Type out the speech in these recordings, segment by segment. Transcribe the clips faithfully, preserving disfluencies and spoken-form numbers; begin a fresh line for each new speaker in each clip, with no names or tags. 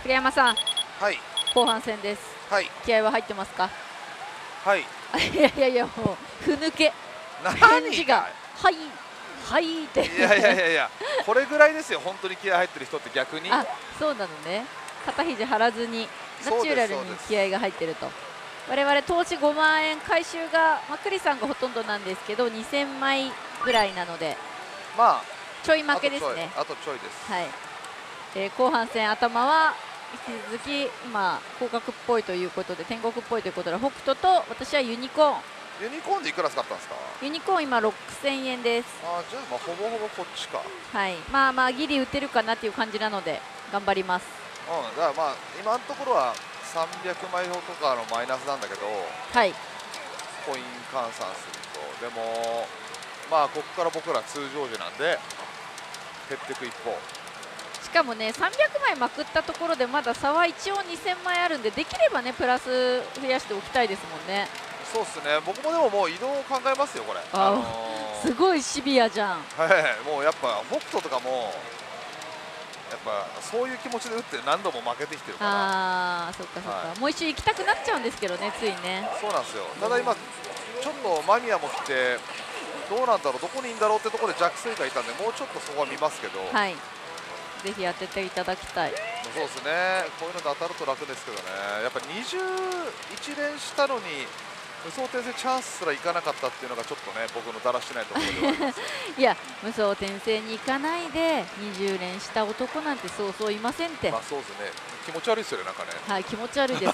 栗山さん、
はい、
後半戦です。
はい、
気合は入ってますか？
はい。
いやいやいや、もうふぬけ返事がはいはいって。
いやいやいやいや、これぐらいですよ。本当に気合入ってる人って逆に。
あ、そうなのね。肩肘張らずにナチュラルに気合が入ってると。我々投資ごまんえん回収が、まあ、栗さんがほとんどなんですけどにせんまいぐらいなので、
まあ
ちょい負けですね。
あとちょいです。
はい。で後半戦頭は引き続き今広角っぽいということで、天国っぽいということで北斗と私はユニコーン。
ユニコーンでいくら使ったんですか？
ユニコーン今ろくせんえんです。
あ、じゃあまあほぼほぼこっちか。
はい、まあまあギリ打てるかなっていう感じなので頑張ります。
うん、だからまあ今のところはさんびゃくまいほどとかのマイナスなんだけど、
はい、
コイン換算すると、でもまあここから僕ら通常時なんで減っていく一方。
しかもねさんびゃくまいまくったところでまだ差は一応にせんまいあるんで、できればねプラス増やしておきたいですもんね。
そうですね。僕もでももう移動を考えますよこれ。
あ、
あのー、
すごいシビアじゃん。
はい、もうやっぱ北斗とかもやっぱそういう気持ちで打って何度も負けてきてるから。
ああ、そっかそっか、はい、もう一周行きたくなっちゃうんですけどね、ついね。
そうなんですよ。ただ今ちょっとマニアも来てどうなんだろう、どこにいいんだろうってところで弱水がいたんで、もうちょっとそこは見ますけど、
はい、ぜひ当てていただきたい。
そうですね。こういうので当たると楽ですけどね。やっぱにじゅういちれんしたのに無双転生チャンスすらいかなかったっていうのがちょっとね、僕のだらしないところではあります。
いや、無双転生に行かないでにじゅうれんした男なんてそうそういませんって。
まあそうですね。気持ち悪いですよね、なんかね。
はい、気持ち悪いです。いや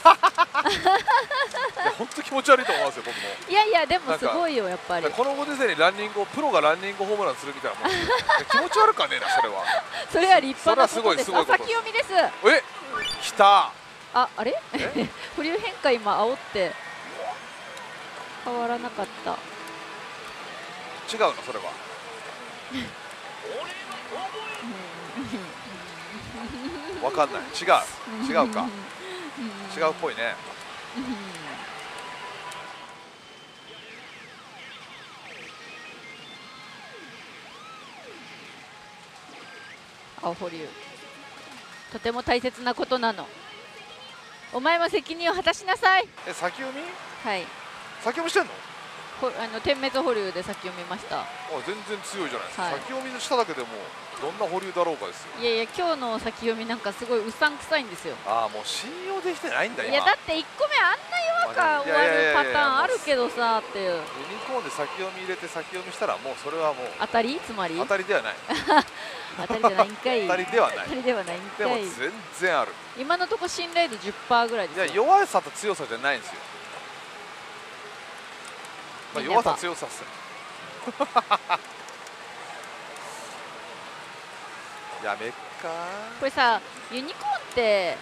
本当気持ち悪いと思いますよ、僕も。
いやいや、でもすごいよ、やっぱり。
このご時世にランニングをプロがランニングホームランするみたいなもん気持ち悪かねえな、それは。
それは立派なことです。先読みです。
え、来た。
あ、あれ保留変化今煽って変わらなかった。
違うのそれは。わかんない。違う。違うか。違うっぽいね。
青保留、とても大切なことなの。お前も責任を果たしなさい。
え、先読み？
はい。
先読みしてんの？
あの点滅保留で先読みました。
あ、全然強いじゃないですか。
はい、
先読みしただけでもどんな保留だろうかですよ。
いやいや、今日の先読みなんかすごいうさんくさいんですよ。
ああ、もう信用できてないんだ今。
いやだっていっこめあんな弱か終わるパターンあるけどさっていう。ユ
ニコーンで先読み入れて先読みしたらもうそれはもう
当たり、つまり
当たりではない。
当たりじゃないんかい。
当たりではない。
当たりではないんかい。
でも全然ある。
今のとこ信頼度 じゅっパーセント ぐらいですよ。
いや、弱さと強さじゃないんですよ。まあ、弱さ強さっすよ。やめっか。
これさ、ユニコーンって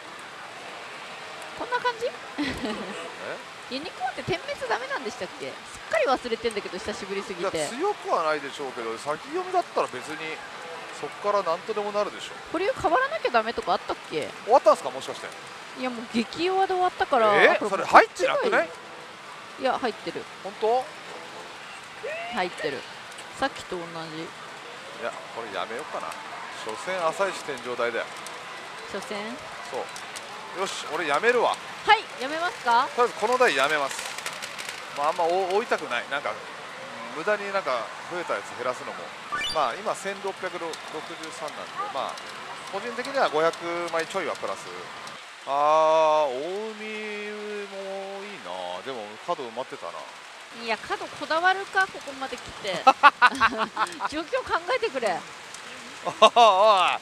こんな感じ？ユニコーンって点滅ダメなんでしたっけ？すっかり忘れてんだけど、久しぶりすぎて。
強くはないでしょうけど、先読みだったら別にそこからなんとでもなるでしょう。
これ変わらなきゃダメとかあったっけ？
終わったんですか、もしかして。
いやもう激弱で終わったから。
えー、それ入ってなくない？
いや入ってる。
本当？
入ってる。さっきと同じ。
いや、これやめようかな。所詮朝一天井台だよ。
所詮？
そう。よし、俺やめるわ。
はい、やめますか？
とりあえずこの台やめます。まあ、あんま追いたくない。なんか無駄になんか増えたやつ減らすのも、まあ今せんろっぴゃくろくじゅうさんなんで、まあ個人的にはごひゃくまいちょいはプラス。ああ、大海もいいな。でも角埋まってたな。
いや、角こだわるか、ここまで来て状況考えてくれ。
はい、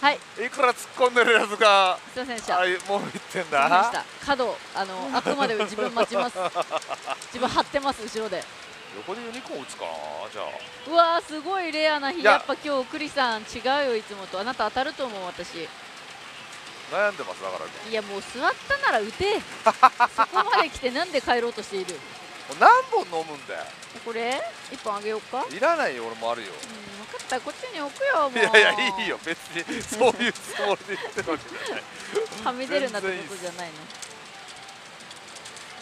い
くら突っ込んでるやつが
すいませんでした。
あ、もう言ってんだ。
角あのあくまで自分待ちます。自分張ってます、後ろで。
横でユニコーン打つかな、じゃあ。
うわー、すごいレアな日。やっぱ今日栗さん違うよ、いつもと。あなた当たると思う。私
悩んでます。だから
いやもう座ったなら打てそこまで来てなんで帰ろうとしている。
何本飲むんだよ。
これいっぽんあげようか。
いらないよ、俺もあるよ。
うん、分かった、こっちに置くよ。もう
いやいや、いいよ、別にそういうつもりで言ってるわけじゃない。
はみ出るなってことじゃないの。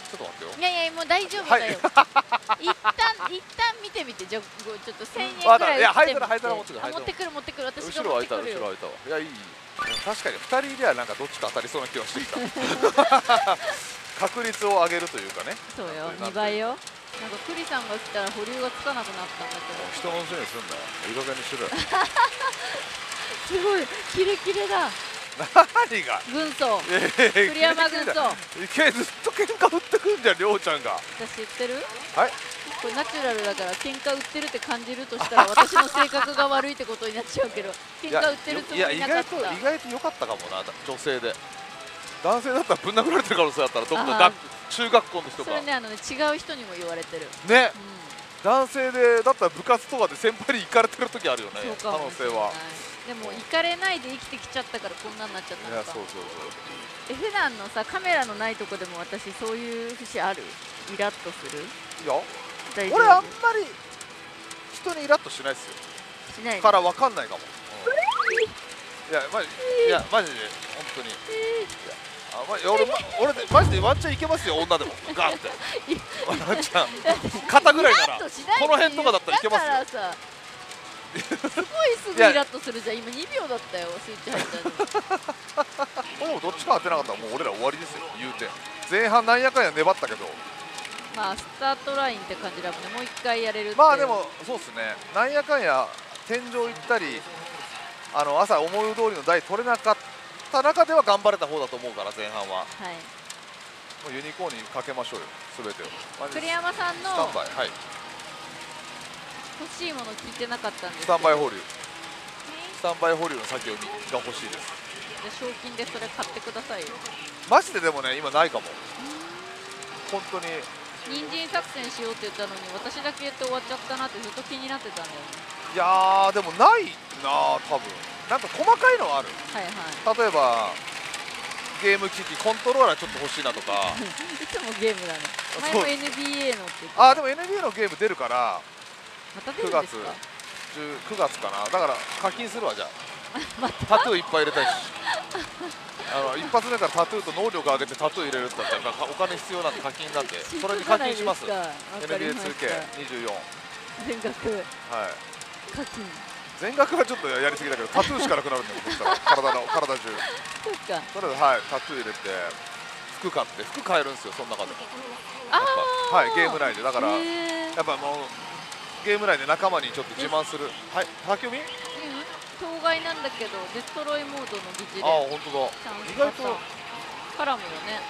ちょっと待ってよ。
いやいやもう大丈夫だよ、一旦一旦見てみて、じゃあごちょっとせんえんぐらい
いや
打ってみて、
灰皿灰皿持ってくる
あ持ってくる持ってくる、私
後ろ空いた
が持ってくるよ。
後ろ空いたわ。いやいい。確かにふたりいりゃなんかどっちか当たりそうな気はしてきた。確率を上げるというかね。
そうよ、
なんて
にばいよ。なんかクリさんが来たら保留がつかなくなったんだけど、
人のせいにすんだよ。いい加減にしろよ。
すごいキレキレだ。
何が
軍曹、
栗
栗山軍曹。
いけずっと喧嘩売ってくんじゃん、りょうちゃんが。
私言ってる？
はい。
これナチュラルだから喧嘩売ってるって感じるとしたら私の性格が悪いってことになっちゃうけど、喧嘩売ってるつも
いや意
りなかった。
外と意外と良かったかもな、女性で。男性だったらぶん殴られてる可能性あったらどっか
あー
学中学校の人が
それね、あのね違う人にも言われてる。
ね、
う
男性でだったら部活とかで先輩に行かれてる時あるよね、
ん、そう
可
かもしれない。
能性は。
でも行かれないで生きてきちゃったからこんなになっちゃった
い
のか。
やそうそう
え普段のさカメラのないとこでも私そういう節ある？イラッとする？
そういや
大丈夫？
俺あんまり人にイラッとしないですよ。
しないの
から分かんないかも、うんいやマジいやマジで本当に、いやあま俺ま俺でマジでワンチャンいけますよ、女でもガーってワンチャン肩ぐらいなら
イラッとしないって
この辺とかだったらいけますよ。
だからさすごいすぐイラッとするじゃん。今にびょうだったよスイッチ入ったの。
でもどっちか当てなかったらもう俺ら終わりですよ、言うて。前半なんやかんや粘ったけど、
まあスタートラインって感じだもんね。もう一回やれるって。
まあでもそうっすね、なんやかんや天井行ったりあの朝思い通りの台取れなかった中では頑張れた方だと思うから、前半は
はい。
もうユニコーンにかけましょうよ、すべてを。マジで
栗山さん
スタン
の
バイ、はい、
欲しいもの聞いてなかったんです
ス
けど、
タンバイ放流、
ね
スタンバイ保留の先読みが欲しいです。
じゃあ賞金でそれ買ってくださいよ。
マジででもね、今ないかも、本当に。
人参作戦しようって言ったのに私だけ言って終わっちゃったなってずっと気になってたんだよね。
いやー、でもないなあ、多分なんか細かいのはある。
はいはい。
例えば、ゲーム機器、コントローラーちょっと欲しいなとか、
いつもゲームだね。前も エヌビーエー のって言ってた。
あーでも エヌビーエー のゲーム出るから、
また出
9月
るんですか？
くがつかな、だから課金するわ、じゃ
ま
あ、タトゥーいっぱい入れたいし。あの一発目からタトゥーと能力上げてタトゥー入れるって言ったらお金必要なんで課金なんで、それに課金します。
わかり
エヌビーエー
ま
ツーケ
した。
ーにじゅうよん、
全額
はい
課金。
全額はちょっとやりすぎだけど、タトゥーしかなくなるんだよ、そしたら体の体中。
そっか。
とりあえず、はい、タトゥー入れて服買って服買えるんですよ、その中で。
ああ。
はい、ゲーム内でだからや
へー
っぱもうゲーム内で仲間にちょっと自慢する。はい、先読み。
うん当該なんだけどデストロイモードの疑似で
ああ本当だ、
チャンス
意外とはい。
パターン絡むよね。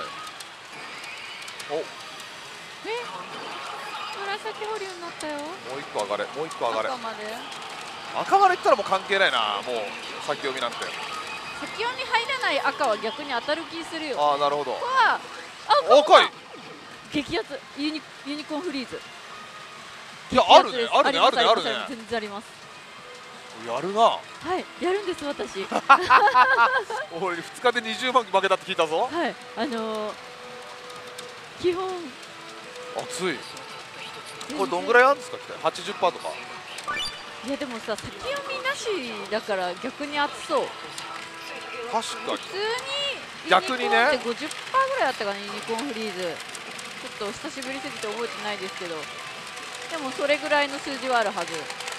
お、も
え紫保留になったよ。
う一個上がれ、もう一個上がれ。
赤まで
赤までいったらもう関係ないな、もう先読みなんて。
先読み入らない赤は逆に当たる気するよ。
ああなるほど。
ここは
お来い。
激アツユニユニコーンフリーズ。
いやあるね、あるね、あるね、あるね。
全然あります。
やるな。
はいやるんです私。
俺ふつかでにじゅうまん負けたって聞いたぞ。
はいあのー、基本
熱い。これどんぐらいあるんですか、はちじゅっパーセントとか。
いやでもさ先読みなしだから逆に熱そう。
確かに
普通に
逆にね
ユニコーンって ごじゅっパーセント ぐらいあったかな、ユニコーンフリーズ。ちょっと久しぶりすぎて覚えてないですけど、でもそれぐらいの数字はあるはず。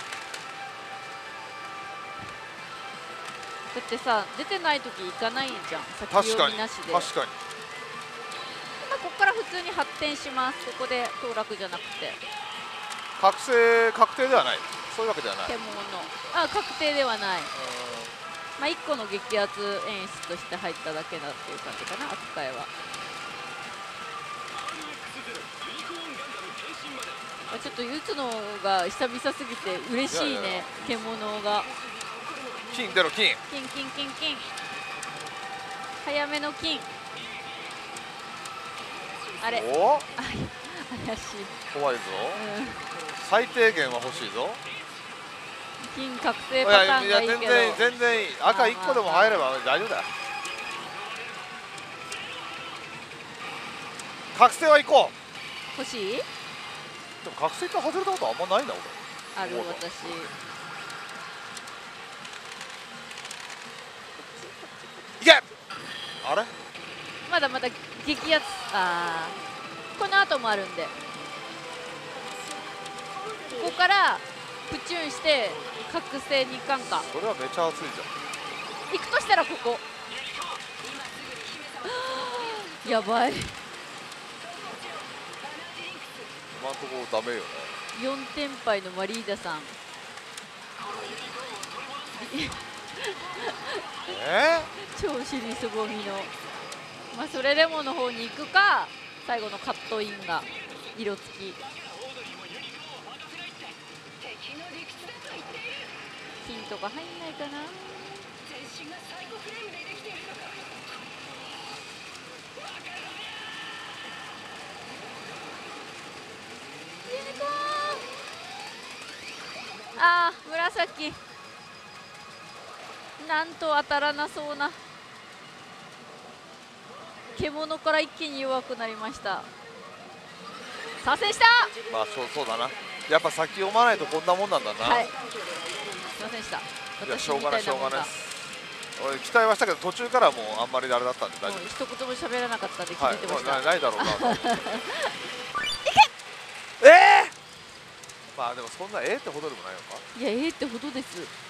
だってさ出てない時行かないじゃん、先
確かに
読みなしで。
確かに。
まあ、ここから普通に発展します。ここで当落じゃなくて
覚醒確定ではない、そういうわけではない。
獣あ確定ではない。まあいっこの激アツ演出として入っただけだっていう感じかな、扱いは。あちょっと打つのが久々すぎて嬉しい
いやいやい
ね
や。
獣が
金出ろ金。
金金金金早めの金。あれ
おお
あ怪しい。
怖いぞ。
うん
最低限は欲しいぞ。
金覚醒
い
パタ
やいや
ーンがいいけど、
全然全然いい。赤いっこでも入れば大丈夫だよ。覚醒は行こう。
欲しい？
でも覚醒って外れたことあんまないな俺。
ある私。
いけ。あれ
まだまだ激アツあこの後もあるんで、ここからプチュンして覚醒に行かんか。
それはめちゃ熱いじゃん。
行くとしたらここやばい。
今んとこダメよね。
よんてん敗のマリーダさん
え
超尻すぼみの、まあ、それでもの方に行くか、最後のカットインが色付き。ヒントが入んないかな。あー紫、なんと当たらなそうな。獣から一気に弱くなりました。左遷した。
まあそうそうだな。やっぱ先読まないとこんなもんなんだな。
はい、すいませんでした。
いやしょうがないしょうがないです。俺期待はしたけど途中からもうあんまりあれだったんで大丈夫です。
一言も喋らなかったんで気
はい、
づいてました。
もうなないだろうなと。いけええー、まあでもそんなええってほどでもないのか。
いや、ええってほどです。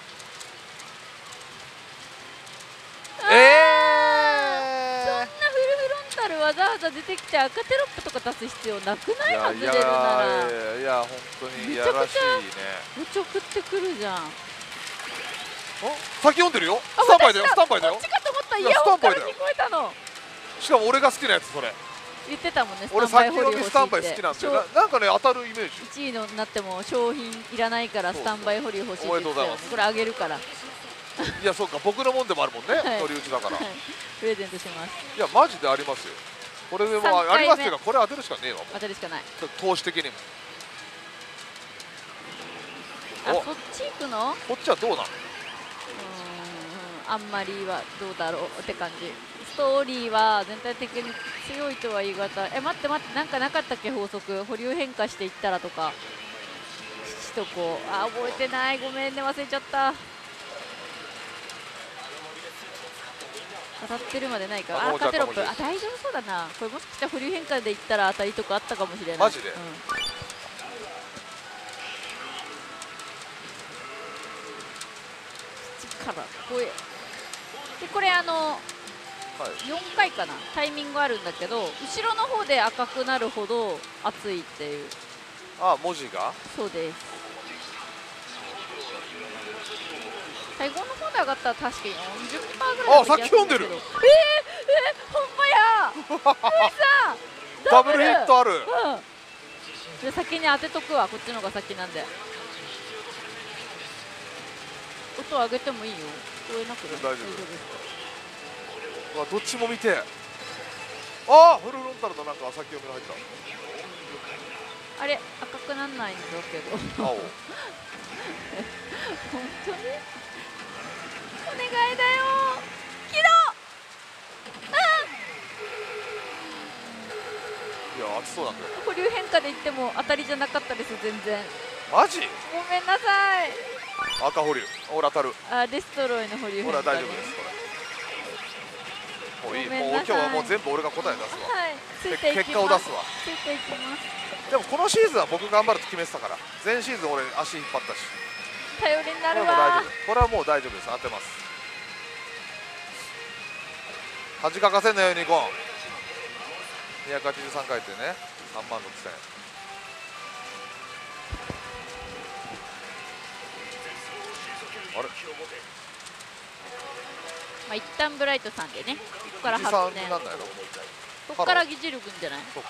え
そんなフルフロンタルわざわざ出てきて赤テロップとか出す必要なくない？外れるなら。
いやいや本当にいやらしいね。
むちゃくってくるじゃん。
先読んでるよ。スタンバイだよ、スタンバイだよ。
こっちかと思った。イヤホンから聞こえたの。
しかも俺が好きなやつそれ。
言ってたもんね。
俺先読みスタンバイ好きなんだよ。ななんかね当たるイメージ。
いちいのなっても商品いらないからスタンバイ保留欲しいって言ってたよね。これあげるから。
いやそうか、僕のもんでもあるもんね。乗り打ちだから。
プレゼントします。
いやマジでありますよ。これでもありますけど、これ当てるしかねえわ。
当てるしかない。
投資的にも。
あ、そっち行くの？
こっちはどうなの？
あんまりはどうだろうって感じ。ストーリーは全体的に強いとは言い難い。え、待って待って、なんかなかったっけ法則。保留変化していったらとかしとこう。あ、覚えてない、ごめんね、忘れちゃった。当たってるまでないか。あ、赤テロップ。あ、大丈夫そうだな。これもしかしたら保留変化でいったら当たりとかあったかもしれない。
マジで、うん、
からこれでこれあの、はい、よんかいかなタイミングあるんだけど、後ろの方で赤くなるほど熱いっていう。
あ、文字が
そうです。最後の方で上がったら確かに よんじゅっパーセント ぐらい。
あ、さっき読んでる。えー、え
ー、ほんまやルイさん
ダブルヒットある、うん、
で先に当てとくわ。こっちの方が先なんで。音上げてもいいよ。聞こえなくて大丈夫です
か。わ、どっちも見て。ああ、フルフロンタルのなんか先読みが入った。
あれ赤くなんないんだけど。青本当にお願いだよ。キロ
いや熱そうなんだよ。
保留変化で言っても当たりじゃなかったです全然。
マジ？
ごめんなさい。
赤保留。俺当たる。あ、
デストロイの保留変化、ね。
俺は大丈夫です。これ。もういい。もう今日はもう全部俺が答え出すわ。
はい。ついていきます。
結果を出すわ。
ついていきます。
でもこのシーズンは僕頑張ると決めてたから。前シーズン俺足引っ張ったし。
頼りになるわ。
これはもう大丈夫です。当てます。恥かかせんなようにいこう。にひゃくはちじゅうさんかい転ね。さんまんろくせん。あれ、
まあ一旦ブライトさんでね。ここからはちねん。ここから議事力んじゃない？
そっか。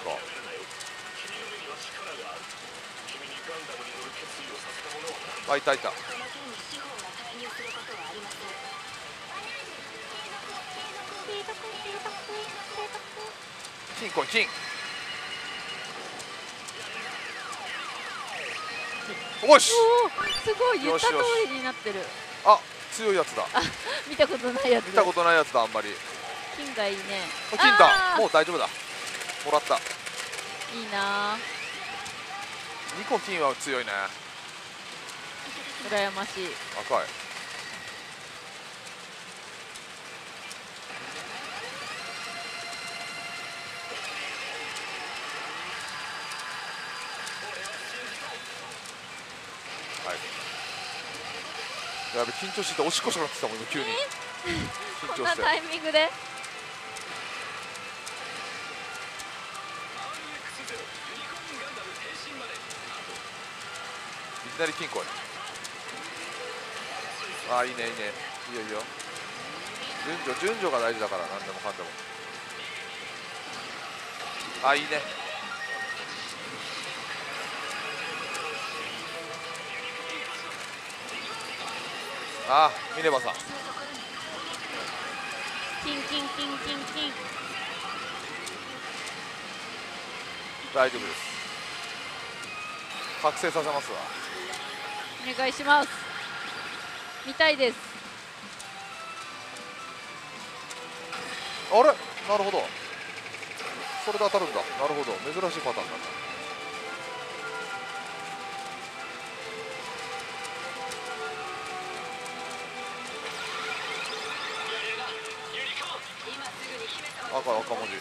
あ、いたいた。金来い、金。おし。
すごい言った通りになってる。
あ、強いやつだ。
見たことないやつ。
見たことないやつだ。あんまり。
金がいいね。
金だ。もう大丈夫だ。もらった。い
いな。
にこ金は強いね。
羨ましい。
赤い。 やべ緊張してておしっこしたくなってきたもん今急に緊張して。
こんなタイミングで。
いきなり金庫へ。ああいいねいいねいいよいいよ。順序順序が大事だから何でもかんでも。ああいいね。ああミネバさん
キンキンキンキンキン。
大丈夫です。覚醒させますわ。
お願いします。見たいです。
あれなるほどそれで当たるんだ。なるほど珍しいパターンなんだ。赤赤文字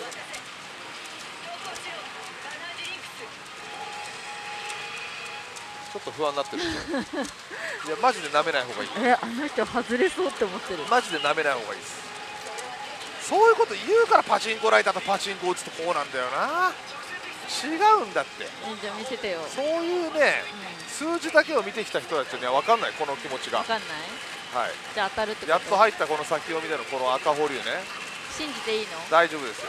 ちょっと不安になってるいやマジで舐めない方がいい。
え、あの人外れそうって思ってる。
マジで舐めない方がいいです。そういうこと言うからパチンコライターとパチンコ打つとこうなんだよな。違うんだって。
え、じゃあ見せてよ。
そういうね、うん、数字だけを見てきた人たちには分かんないこの気持ちが。
分かんない。
はい。
じゃあ当たるってこと。
やっと入ったこの先読みでのこの赤保留ね。
信じていいの？
大丈夫ですよ。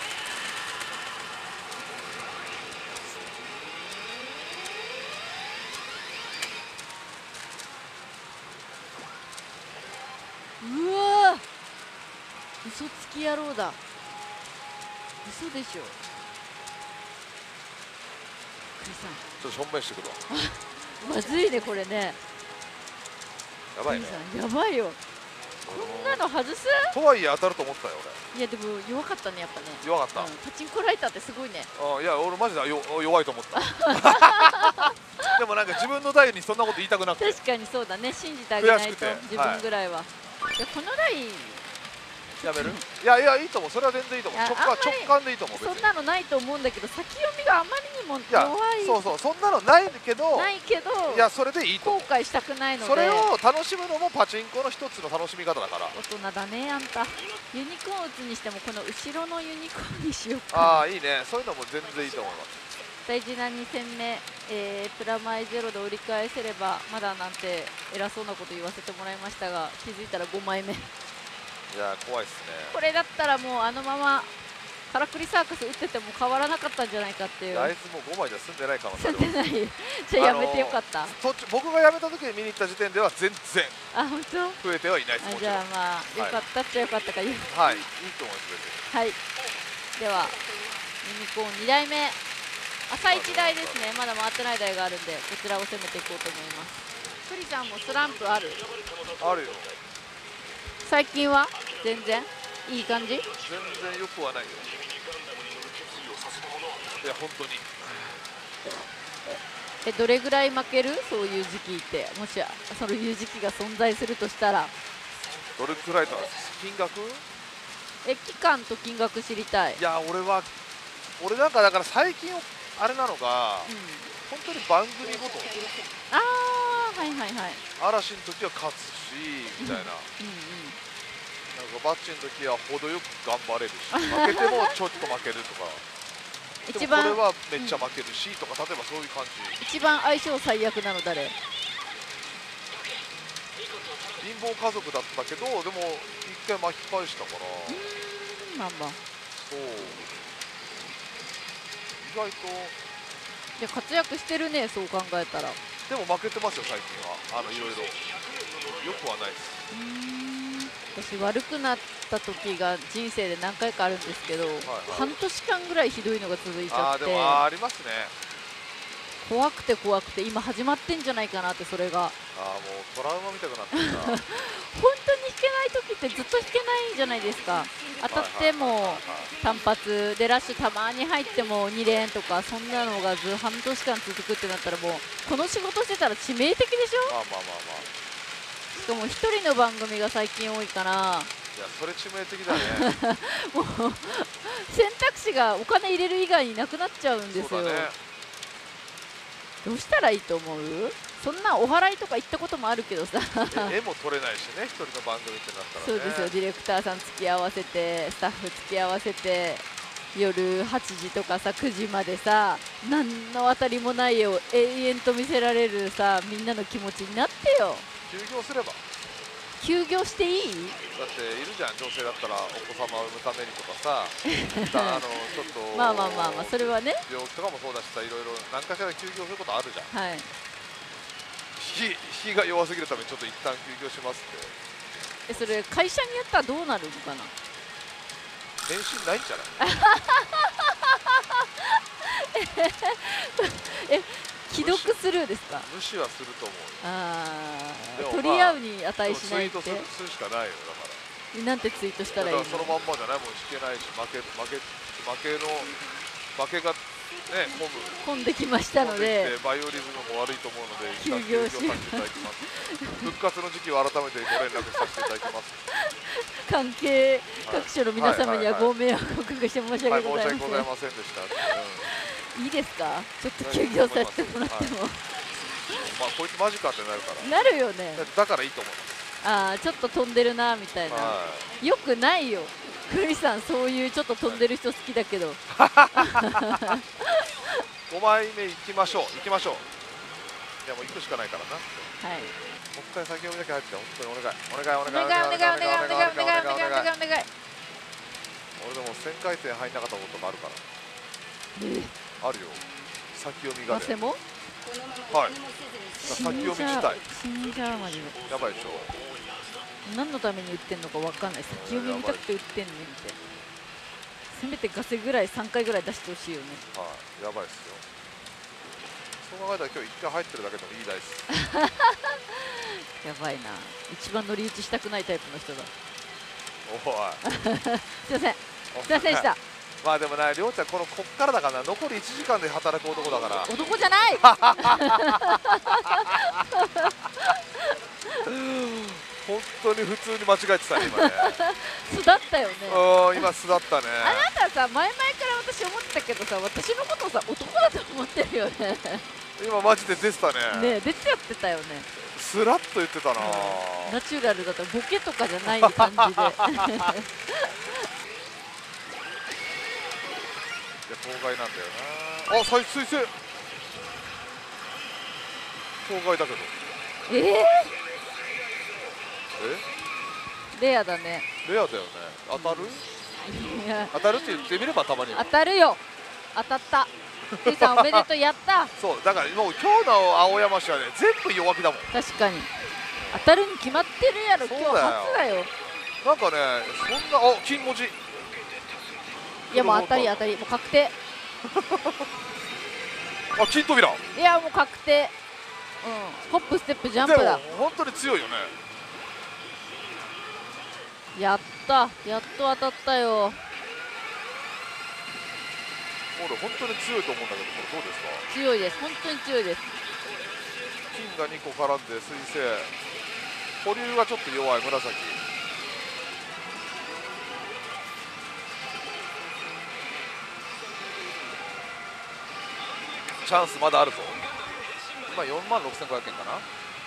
うわー、嘘つき野郎だ。嘘でしょ。クリさん
ちょっとしょんべんしてくるわ
まずいねこれね。
やばいね。
クリさんやばいよ。こんなの外す？
とはいえ当たると思ったよ
いやでも弱かったねやっぱね。
俺。弱かった、
うん、パチンコライターってすごいね。
あいや俺マジでよ弱いと思ったでもなんか自分の台にそんなこと言いたくなくて。
確かにそうだね、信じてあげないと自分ぐらいは、はい、いやこの台
やめるいやいやいいと思う。それは全然いいと思う。直感直感でいいと思う。
そんなのないと思うんだけど先読みがあまりにも弱い。
そうそうそんなのないけど
ないけど
いやそれでいいと思う。
後悔したくないので
それを楽しむのもパチンコの一つの楽しみ方だから。
大人だねあんた。ユニコーン打つにしてもこの後ろのユニコーンにしようか。
ああいいね。そういうのも全然いいと思います。
大事なに戦目、えー、プラマイゼロで折り返せればまだなんて偉そうなこと言わせてもらいましたが気づいたらごまいめ。
いや怖いっすね。
これだったらもうあのままからくりサーカス打ってても変わらなかったんじゃないかっていう。
あいつもうごまいじゃ済んでない可能性ある。
済んでない。じゃあやめてよかった。
途中僕がやめた時に見に行った時点では全然
あ本当
増えてはいないです。
あじゃあまあよかったっちゃよかったか言う。
はい、いいと思います。
はい。ではユニコーンにだいめ朝いち台ですね。まだ回ってない台があるんでこちらを攻めていこうと思います。クリさんもスランプある？
あるよ。
最近は全然いい感じ？
全然よくはないよ。いや本当に。
えどれぐらい負ける？そういう時期ってもしそういう時期が存在するとしたら
どれくらいだ。金額？
え期間と金額知りたい。
いや俺は俺なんかだから最近あれなのが、うん、本当に番組ごと。
ああはいはいはい。
嵐の時は勝つしみたいな。うんうんうん、なんかバッチの時は程よく頑張れるし負けてもちょっと負けるとか。一番これはめっちゃ負けるし、うん、とか例えばそういう感じ。
一番相性最悪なの誰？
貧乏家族だったけどでも一回巻き返したから。
うんなんだ。
そう意外と
いや活躍してるねそう考えたら。
でも負けてますよ最近は。あのいろいろよくはないです。
私悪くなった時が人生で何回かあるんですけど、はいはい、半年間ぐらいひどいのが続いちゃって。あ
でもあありますね。
怖くて怖くて今始まってんじゃないかなって。それがあ
あもうトラウマみたくなってるな
本当に引けない時ってずっと引けないんじゃないですか。当たっても単発でラッシュたまに入ってもに連とかそんなのがず半年間続くってなったらもうこの仕事してたら致命的でしょ。
まあまあまあまあ。
しかも一人の番組が最近多いからいや
それ致命的だね
もう選択肢がお金入れる以外になくなっちゃうんですよ、ね、どうしたらいいと思う？ そんなお祓いとか行ったこともあるけどさ
絵も撮れないしね、一人の番組ってなったらね。
そうですよ、ディレクターさん付き合わせて、スタッフ付き合わせて、夜はちじとかさくじまでさ、何の当たりもない絵を永遠と見せられるさ、みんなの気持ちになってよ。
休業すれば。
休業していい？
だっているじゃん、女性だったらお子様を産むためにとかさあのちょっと
まあまあまあまあ、それはね、
病気とかもそうだしさ、いろいろ何かしら休業することあるじゃん。
はい、
火火が弱すぎるためにちょっと一旦休業しますって。
えそれ会社にやったらどうなるのかな。
返信ないんじゃない
え既読スルーですか。
無視はすると思う。
ああ、
でもまあ
取り合うに値し
ツイ
ないって
ートするするしかないよ、だから
なんてツイートしたらいいの。
だからそのまんまじゃないもん、引けないし、負け負け負けの負けがね、込む
混んできましたので、
バイオリズムも悪いと思うので、
休業し
一旦休業させていただきます。復活の時期を改めてご連絡させていただきます。
関係各所の皆様にはご迷惑をおかけして申し
はい、
訳
申し訳ござい
ございま
ませんでした。うん、
せん。いいですか、ちょっと休業させてもらっても。
まあこいつマジかってなるから
なるよね。
だからいいと思います。
ああ、ちょっと飛んでるなみたいな。
は
よくないよ。クリさん、そういうちょっと飛んでる人好きだけど。
ごまいめいきましょう、いきましょう。いやもう行くしかないからな。
はい。
もう一回先読みだけ入って本当にお願いお願いお
お
願い
願いお願いお願いお願いお願いお願いお願い
お願い
お願いお願い。
俺でもせんかい転入んなかったことがあるから。
え
あるよ、先読みがね。
マセも？
はい、先読み自体
死んじゃうマジで。
やばいでしょ。
何のために売ってんのかわかんない。先読み見たくて売ってんねんって。せめてガセぐらいさんかいぐらい出してほしいよね。
はい、やばいっすよ。その間今日いっかい入ってるだけでもいい台っす。
やばいな。一番乗り打ちしたくないタイプの人だ。
おい
すいません。すいませんでした。
まあでもね、りょうちゃんこのこっからだからな、残りいちじかんで働く男だから。
男じゃない。
本当に普通に間違えてたね今ね。
巣だったよね。
うん、今素だったね。
あなたさ、前々から私思ってたけどさ、私のことさ、男だと思ってるよね。
今マジで出てたね。
ね、出ちゃってたよね。
スラッと言ってたな。
ナチュラルだったらボケとかじゃない感じで。
いや妨害なんだよな。あ、再水星。妨害だけど。
えー、
え？
レアだね。
レアだよね。当たる？
いや、
当たるって言ってみればたまには。
当たるよ。当たった。クリさんおめでとう、やった。
そうだからもう今日の青山市はね全部弱気だもん。
確かに。当たるに決まってるやろ。今日
そうだよ
初だよ。
なんかね、そんな、あ、金文字。
いやもう当たり当たり、もう確定。
あ、金扉。
いやもう確定。うん、ホップステップジャンプだ。
でも本当に強いよね。
やった、やっと当たったよ。
俺本当に強いと思うんだけど、これどうですか？
強いです、本当に強いです。
金がにこ絡んで水星、保留がちょっと弱い紫。チャンスまだあるぞ。今よんまんろくせんごひゃくえんかな。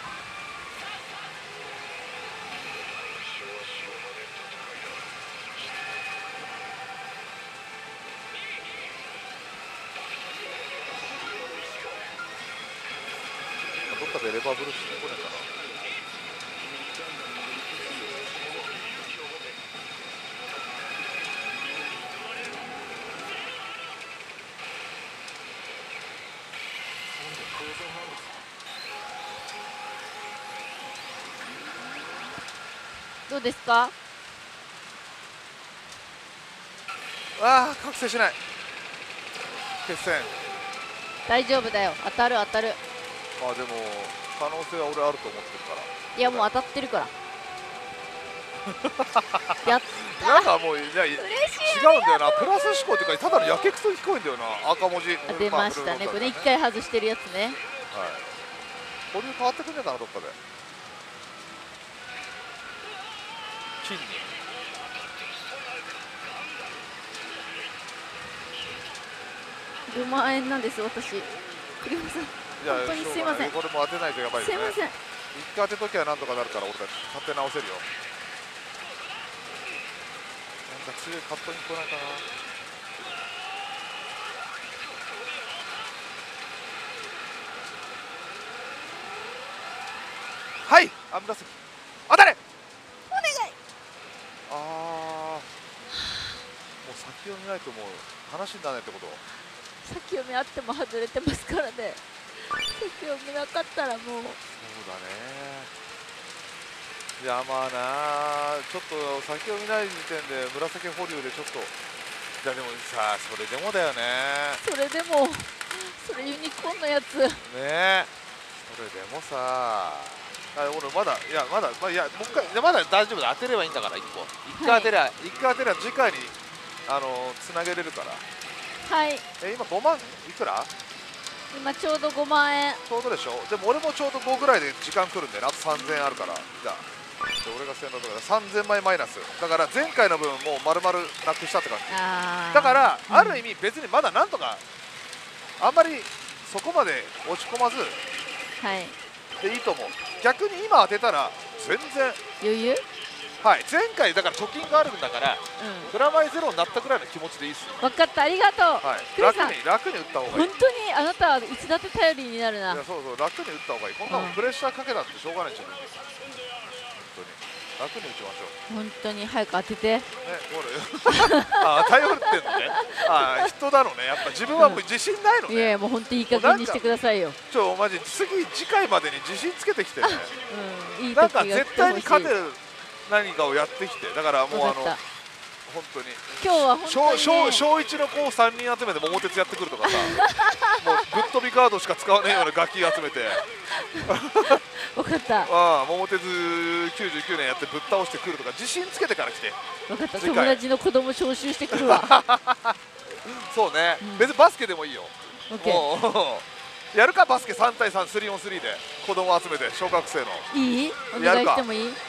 どっかでレバーブルーしてこねえかな。
どうですか？
ああ、覚醒しない。決戦。
大丈夫だよ、当たる当たる。
まあでも可能性は俺あると思ってるから。
いやもう当たってるから。やった
なんかもういやいや
嬉しい。
違うんだよな、プラス思考っていうかただのやけくそに聞こえんだよな。赤文字
出ましたね、これいっかい外してるやつね。
はい、保留変わってくんねえかな、どっかで金に。
ごまん円なんです私。栗山さん
いや
本当にすいません
しょうがないこれも当てないとやばいよね。
すいません。
一回当てときはなんとかなるから俺たち立て直せるよ。なんか強いカットに来ないかな。はい、あ、紫当たれ。
お願い。
ああ、もう先を見ないともう話にならないってこと。
先読みあっても外れてますからね。先読みなかったらもう。
そうだね。いやまあな、ちょっと先を見ない時点で紫保留でちょっと、いやでもさ、それでもだよね。
それでもそれユニコーンのやつ
ねえ、それでもさ、あ俺まだいやまだ、まあ、いやもう一回いやまだ大丈夫だ、当てればいいんだからいっこいっかい当てりゃ、いっかい当てりゃ次回にあのつなげれるから。
はい。
え今ごまんいくら？
今ちょうどごまんえん。
ちょうどでしょ。でも俺もちょうどごぐらいで時間来るんだよな。あとさんぜんえんあるから。じゃあで俺がせんろっぴゃくだからさんぜんまいマイナスだから前回の分もう丸々なくしたって感じ
あー
だから、
うん
ある意味別にまだなんとかあんまりそこまで落ち込まず
はい
でいいと思う。逆に今当てたら全然
余裕。
はい前回だから貯金があるんだから
うん
プラマイゼロになったぐらいの気持ちでいいっすよ。
分かった、ありがとう、
はい
クリさん。
楽に楽に打った方がいい。
本当にあなたはいつだって頼りになるな。
いやそうそう楽に打った方がいい。こんなもん
うん
プレッシャーかけたってしょうがない自分に。本当に楽に打ちましょう。
本当に早く当てて。
ね、ほらあ頼ってんのね。あ人なのね。やっぱ自分はもう自信ないのね。
いやいやもう本当にいい加減にしてくださいよ。
ちょマジ次次回までに自信つけてきてね。
うん、いい
なん
時が来てほしい。
か絶対に勝てる何かをやってきて。だからもうあの
分かった
本当に
今日は本当に、ね、
小小一の子をさんにん集めて桃鉄やってくるとかさもうぶっ飛びカードしか使わねえようなガキ集めて
分かった
ああ桃鉄きゅうじゅうきゅうねんやってぶっ倒してくるとか自信つけてから来て。
分かった。
次回
友達の子供招集してくるわ。
そうね、
うん
別にバスケでもいいよ。
オッケー。
もうやるかバスケさんたいさん スリーオンスリーで子供集めて小学生の。
いい？お
やるか
願いしてもいい？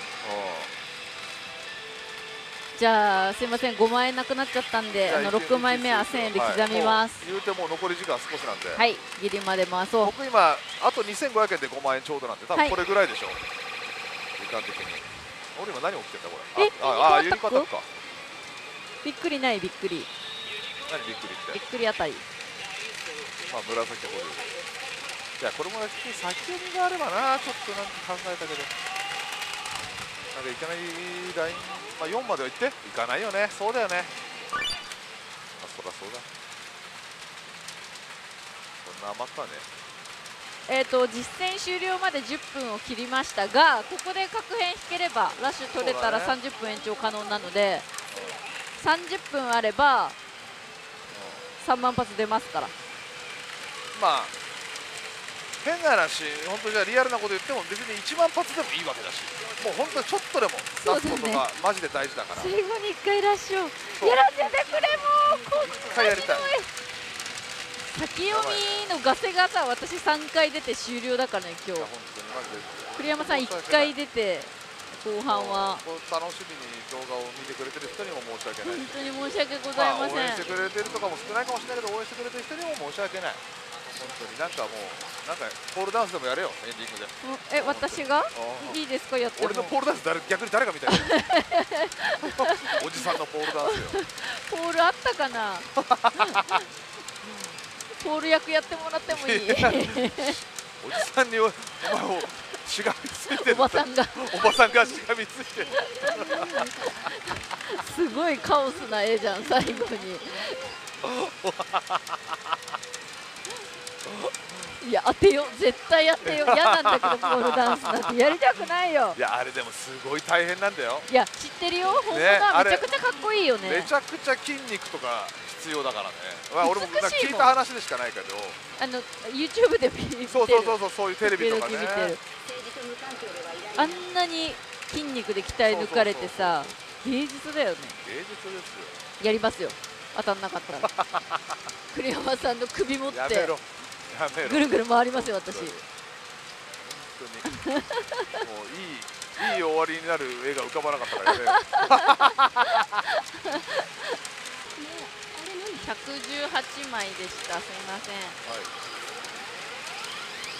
じゃあすいませんごまんえんなくなっちゃったんで、あのろくまいめはせんえんで刻みます。
はい、もう言うてもう残り時間少しなんで、
はい、ギリまで回そう。
僕今あとにせんごひゃくえんでごまんえんちょうどなんで多分これぐらいでしょう、時間的に。俺今何起きてんだこれ。
え
あああユニ
ユニコーン
コーンアタックか。
びっくりないびっくり
何びっくりって
びっくりあたり。
まあ紫保留。いやこれも先読みがあればなちょっとなんか考えたけどなんかいきなりライン、まあ、よんまではいっていかないよね。そうだよね。あそりゃそうだ。そんな余ったね。
えーと実戦終了までじゅっぷんを切りましたが、ここで確変引ければラッシュ取れたら
そうだね
さんじゅっぷん延長可能なので、さんじゅっぷんあればさんまん発出ますから。
まあ変な話本当じゃあリアルなこと言っても別にいちまん発でもいいわけだし、もう本当にちょっとでも出すことがマジで大事だから。
最後にいっかいラッシュを
そう
やらせてくれ。もうこん
一回やりたい。
先読みのガセがさ、私さんかい出て終了だからね今日。
いや本当にマジで
栗山さんいっかい出て後半は
こう楽しみに動画を見てくれてる人にも申し訳ない
本
し、
当に申し訳ございません。
まあ応援してくれてるとかも少ないかもしれないけど応援してくれてる人にも申し訳ない。本当になんかもうなんかポールダンスでもやれよエンディングで。
え、私が
うん
いいですかやっても。
俺のポールダンス誰逆に誰が見たいのおじさんのポールダンスよ。
ポールあったかなポール役やってもらってもいい
おじさんにおお前をしがみついてる
おばさんが
おばさんがしがみついてる
すごいカオスな絵じゃん最後にいや当てよ絶対当てよ嫌なんだけどポールダンスなんてやりたくないよ。
いやあれでもすごい大変なんだよ。
いや知ってるよ本当
ねあれ
だめちゃくちゃかっこいいよね。
めちゃくちゃ筋肉とか必要だからね。まあ俺もなんか
美しいもん
聞いた話でしかないけど、
あの YouTube で見てる。
そうそうそうそうそういうテレビとかね。
時々見てるあんなに筋肉で鍛え抜かれてさ芸術だよね。
芸術です
やりますよ当たんなかったら栗山さんの首持っ
よ。やめろ
て
やめろ。
ぐるぐる回りますよ私。
本当にもういいいい終わりになる絵が浮かばなかったからやめろ。
ひゃくじゅうはちまいでした。すみません。
はい。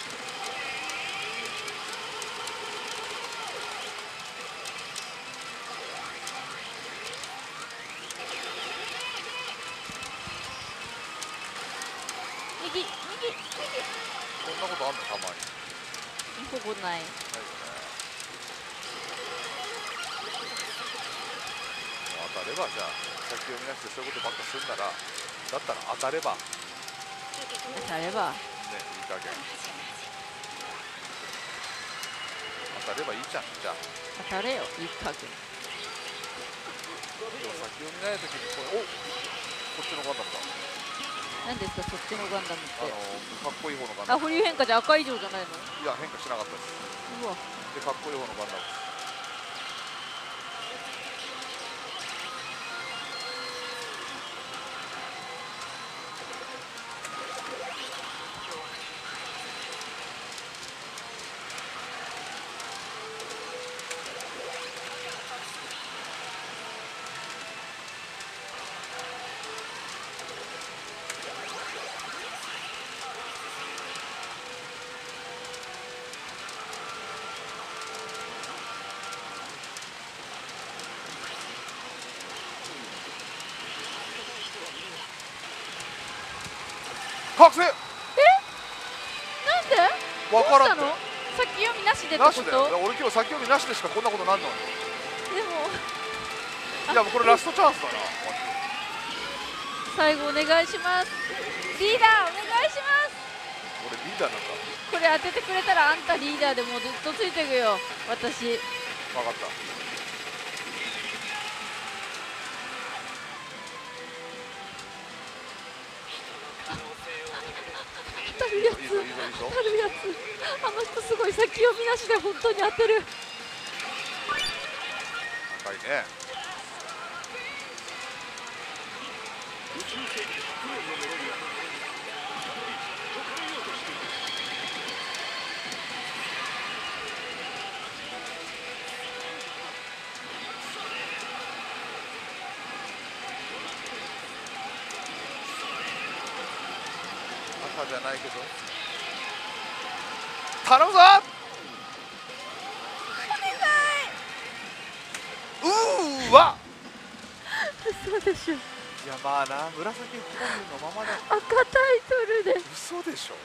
ない。
ないよね。もう当たれば、じゃあ先読みなしでそういうことばっかするなら、だったら当たればね、
当たれば
いい加減当たればいいじゃん。じゃあ
当たれよ、いい加減。
でも先読みない時にこれ、お、こっちのガンダムだ。
何ですかそっちのガンダムっ
あの
て。
かっこいい方のガンダ
あ、
ム。
保留変化じゃ赤以上じゃないの？
いや変化しなかったです。
うわ、
でかっこいい方のガンダム。覚醒
なんで？
わからんって。
どうしたの？先読みなしでってこ
なしだよ。
と？
俺今日先読みなしでしかこんなことなんのに。
でも
いやもうこれラストチャンスだな。
最後お願いします。リーダーお願いします。
俺リーダーなんだ。
これ当ててくれたらあんたリーダーでもうずっとついてくよ私。
分かった。
当たるやつ
いいぞいいぞいいぞ。
当たるやつ、あの人すごい先読みなしで本当に当てる。
高いね。赤じゃないけど頼むぞ。うーわ。
嘘でしょ。
いやまあな、紫本人のままだ。
赤タイトルで
嘘でしょ。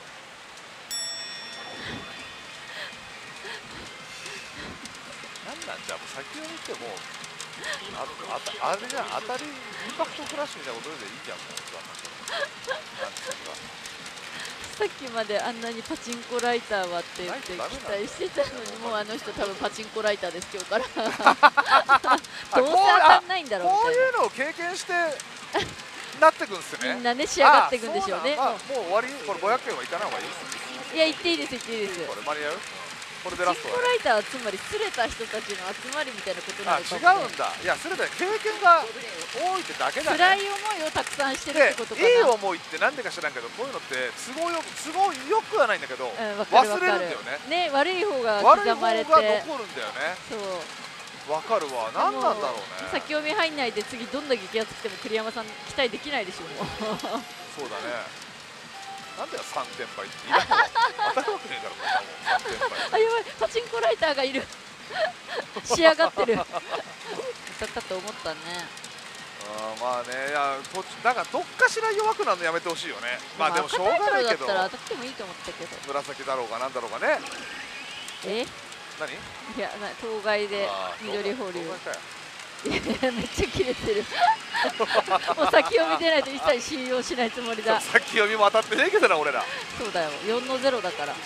なんなんじゃ、もう先を見てもああたあれじゃん、当たりインパクトフラッシュみたいなことでいいじゃんもう。なんつうか
さっきまであんなにパチンコライターはって言って期待してたのに、もうあの人多分パチンコライターです今日からどうせ当たんないんだろうみ
こう
たいな。
いうのを経験してなってくんですね。
みんなね仕上がっていくんでしょうね。
ああ、そうなん。まあもう終わり。これごひゃくえんはいかない方がいい。
いや言っていいです言っていいです。
これ間に合う。これで
パ
ラストだね。
チンコライターはつまりすれた人たちの集まりみたいなことな
あ、
のか
違
も、ね、
うんだ。いや、それで経験が多いってだけだね。
辛い思いをたくさんしてる
で
ってことかな。
いい思いってなんでか知らんけど、こういうのって都合よく都合よくはないんだけど、
うん、わかるわ
忘れ
かる
るんだよね。
ね、悪い方が
悪い方が
刻まれて、
残るんだよね。
そう
わかるわ。何なんだろうね。
先読み入んないで次どんな激アツ来ても栗山さん期待できないでしょもう
そうだね。なんだよさんてんぱいっていらんわ。当たるわけねえだろこんなもん。さんてんぱい。
あ、やばい、パチンコライターがいる仕上がってる当たったと思ったね。
あーまあね、いや途中なんかどっかしら弱くなるのやめてほしいよね。まあでもしょうがないけど、
赤タイトルだったら当たってもいいと思ったけど。
紫だろうがなんだろうがね。
え、
何？
いやな当該で
あー
緑保留
当該かよ。
いやめっちゃ切れてるもう先読み出ないと一切信用しないつもりだ。
さっき読みも当たってねえけどな俺ら。
そうだよ、よんのゼロだから。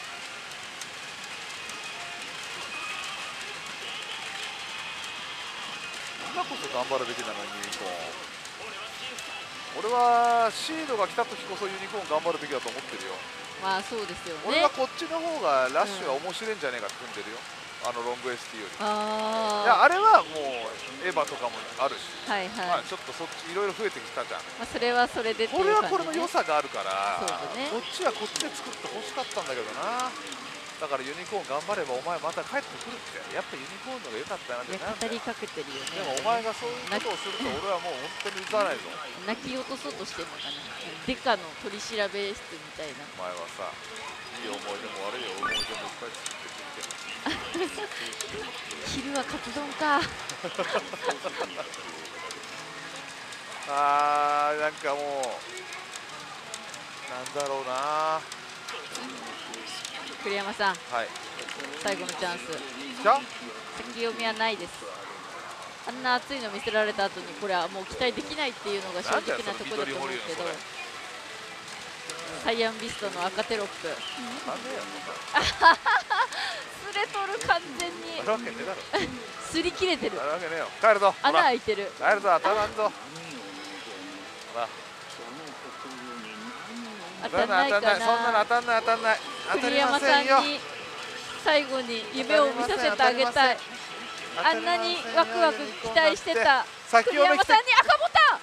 今こそ頑張るべきなのにユニコーン。俺はシードが来た時こそユニコーン頑張るべきだと思ってるよ。
まあそうですよ
俺
ね。
はこっちの方がラッシュが面白いんじゃねえかって踏んでるよ。あのロング エスティー より。
あ
いやあれはもうエヴァとかもあるし、
あはいはい、
まあちょっとそっちいろいろ増えてきたじゃん。
まあ、それはそれでってい
これは
う感じ、ね、
これの良さがあるから
そうだね、
こっちはこっちで作ってほしかったんだけどな。だからユニコーン頑張ればお前また帰ってくるって。やっぱユニコーンの方が良かったなって
いや
なんだよ。
語りかけてるよね。
でもお前がそういうことをすると俺はもう本当に打たないぞ。
泣き落とそうとしてるのかな、デカの取り調べ室みたいな。
お前はさ、いい思い出も悪い思い出もいっぱい作ってきて
昼はカツ丼か
あーなんかもうなんだろうな。
栗山さん、
はい
最後のチャンス。
じゃあ
先読みはないです。あんな熱いの見せられた後にこれはもう期待できないっていうのが正直なところだと思うけど、サイアンビストの赤テロップ
なんでや
すれとる、完全に
あるわけねえだろ
すり切れてる。
あるわけねえよ。帰るぞ。
穴開いてる。
帰るぞ。当たらんぞ。ほら
当たんないかな。
そんなの当たんない当たんない。当た
栗
りま
山さんに
せんよ。
最後に夢を見させてあげたい。あんなにワクワク期待してた栗山さんに赤ボ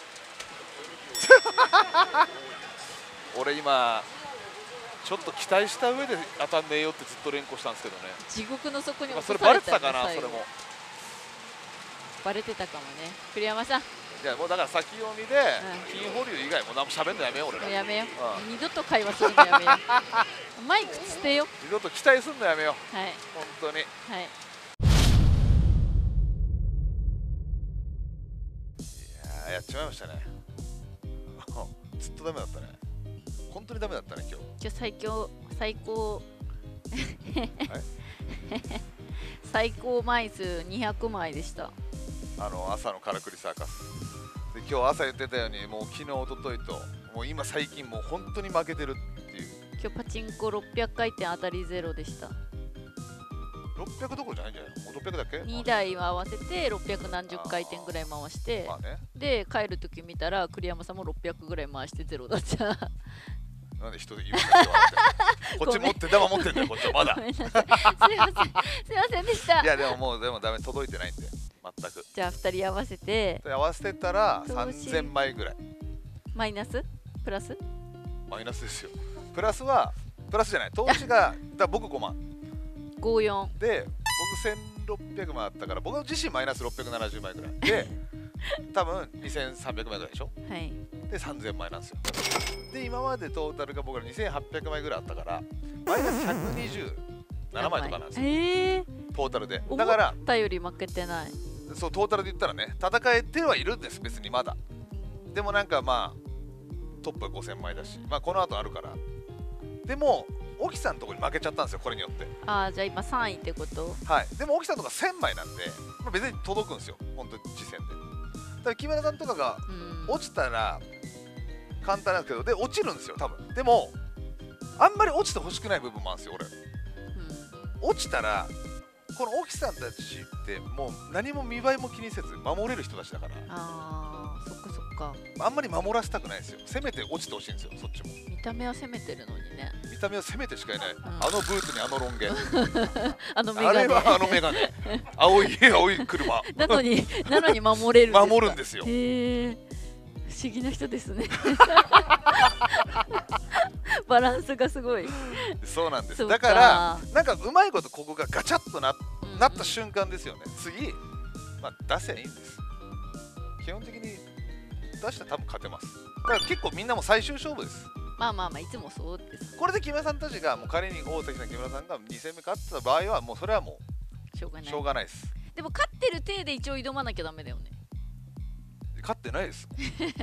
タン
俺今ちょっと期待した上で当たんねえよってずっと連呼したんですけどね。
地獄の底に
まあそれ
落とされた
バレてたかな。それも
バレてたかもね。栗山さん、
いやもうだから先読みで金保留以外もう何も喋んのやめよう俺ら。
もうやめよう、
うん
二度と会話するのやめようマイク捨てよ。
二度と期待すんのやめよう。
はい
本当に。
はい。
いややっちまいましたね。ずっとダメだったね。本当にダメだったね今日。
今日最強最高最高枚数にひゃくまいでした。
あの朝のからくりサーカスで今日朝言ってたようにもう昨日一昨日ともう今最近もう本当に負けてるっていう。
今日パチンコろっぴゃくかいてん当たりゼロでした。
ろっぴゃくどころじゃないんじゃないの。もうろっぴゃくだっけ。
にだい合わせてろっぴゃくなんじゅっかいてんぐらい回して
まあね。
で帰るとき見たら栗山さんもろっぴゃくぐらい回してゼロだった
なんで人で言うかって笑ってんのこっち持って玉持ってんだよこっちはまだ。
ごめんなさいすいませんすいませんでした。
いやでももうでもダメ届いてないんで全く。
じゃあふたり合わせて
で合わせてたら
どうし
さんぜんまいぐらい
マイナスプラス
マイナスですよ。プラスはプラスじゃない投資がだから僕ごまん
ごじゅうよん
で僕せんろっぴゃくまいあったから僕自身マイナスろっぴゃくななじゅうまいぐらいで多分にせんさんびゃくまいぐらいでしょ。
はい
でさんぜんまいなんですよ。で今までトータルが僕らにせんはっぴゃくまいぐらいあったからマイナスひゃくにじゅうななまいとかなんですよ。
ええ
トータルで
ー、
だから
思ったより負けてない。
そうトータルで言ったらね戦えてはいるんです別にまだ。でもなんかまあトップはごせんまいだしまあこの後あるからでも沖さんのところに負けちゃったんですよこれによって。
ああじゃあ今さんいってこと。
はいでも沖さんとかせんまいなんで、まあ、別に届くんですよ本当に次戦で。だから木村さんとかが
うん
落ちたら簡単なんですけどで落ちるんですよ多分。でもあんまり落ちてほしくない部分もあるんですよ俺。
うん
落ちたらこの沖さんたちってもう何も見栄えも気にせず守れる人たちだから
あーそっかそっか。
あんまり守らせたくないですよ。せめて落ちてほしいんですよそっちも。
見た目は攻めてるのにね。
見た目はせめてしかいない、
ん
あのブーツにあのロン毛
あのメガネ
あれはあのメガネ青い青い車
なのになのに守れるんですか。
守るんですよ。
へえ不思議な人ですねバランスがすごい。
そうなんです。
そうか
だからなんかうまいことここがガチャッとな
うん
なった瞬間ですよね。次、まあ、出せばいいんです。基本的に出したら多分勝てます。だから結構みんなも最終勝負です。
まあまあまあいつもそうです。
これで木村さんたちがもう仮に大関さん木村さんがに戦目勝ってた場合はもうそれはも
しょうがない。
うしょうがないです。
でも勝ってる体で一応挑まなきゃダメだよね。
勝ってないですもん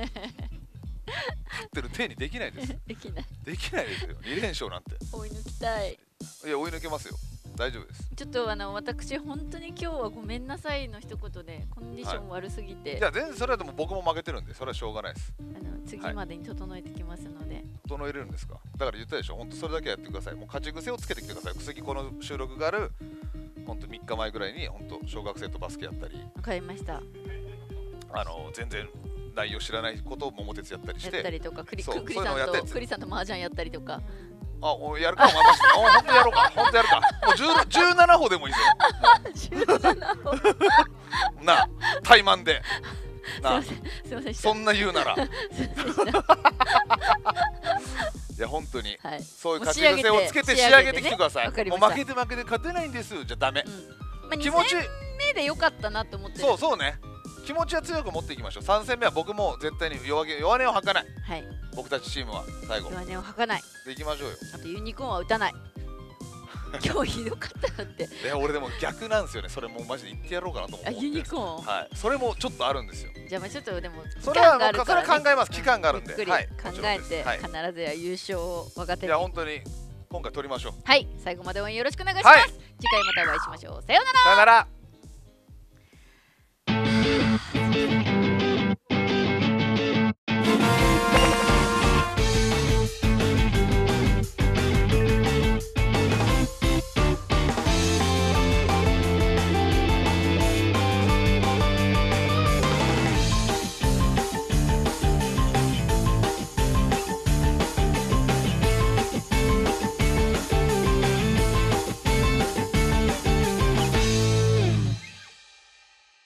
勝ってる手にできないです。
できない。
できないですよに連勝なんて。
追い抜きたい。
いや追い抜けますよ大丈夫です。
ちょっとあの私本当に今日はごめんなさいの一言でコンディション悪すぎて、
いや全然それはでも僕も負けてるんでそれはしょうがないです。
あの次までに整えてきますので、
整えれるんですか。だから言ったでしょ本当それだけやってください。もう勝ち癖をつけてきてください。次この収録がある本当みっかまえぐらいに本当小学生とバスケやったり
わかりました。
あの全然内容知らないことを桃鉄やったりし
やってたりとかクリ
そう
クリ
そういうのをやったやつ
さんとクリさんと麻雀やったりとか。
あおやるかお前マジでお本当やろうか本当やるかもうじゅうじゅうななほでもいいぞ
じゅうななほ
もうな怠慢でなあ
すいませんでした。
そんな言うならい
すいませんでした。
や本当に
はい。
そういう
もう
勝ち癖をつけて仕
仕上げて
上げてきてください。
わかりました
もう負けて負けて勝てないんですじゃダメ。
うん。まあ、
気持ち
に戦目で良かったなと思ってる。
そうそうね気持ちは強く持っていきましょう。さん戦目は僕も絶対に弱気弱音を吐かない。
はい。
僕たちチームは最後
弱音を吐かない。
でいきましょうよ。
あとユニコーンは打たない。今日ひどかったなって。
いや俺でも逆なんですよね。それもうマジで言ってやろうかなと思って
あユニコーン。
はいそれもちょっとあるんですよ。
じゃあまあちょっとでも
それは
期間があるから、ね、
それは考えます期間があるんで
ゆっくり
はい
考
もちろん
えて
ですはい
必ずや優勝を若手に
いや本当に今回取りましょう。
はい、最後まで応援よろしくお願いします。
はい、
次回またお会いしましょう。さようなら。
さよなら。